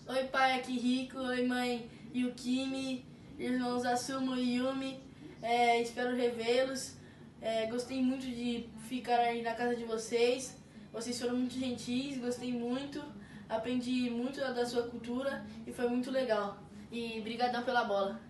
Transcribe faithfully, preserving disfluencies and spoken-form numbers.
Oi pai, aqui Rico. Oi mãe, Yukimi. Irmãos Asumo e Yumi. É, espero revê-los. É, gostei muito de ficar aí na casa de vocês. Vocês foram muito gentis, gostei muito. Aprendi muito da sua cultura e foi muito legal. E brigadão pela bola.